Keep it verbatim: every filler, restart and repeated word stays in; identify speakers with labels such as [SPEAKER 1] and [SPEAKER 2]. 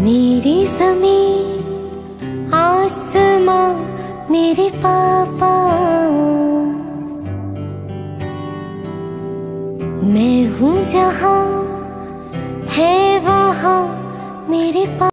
[SPEAKER 1] मेरी ज़मीं आसमां मेरे पापा, मैं हूँ जहाँ है वहाँ मेरे पापा।